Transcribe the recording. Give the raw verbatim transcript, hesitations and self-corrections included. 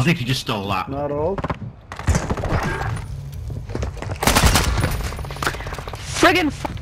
think you just stole that. Not all. Friggin'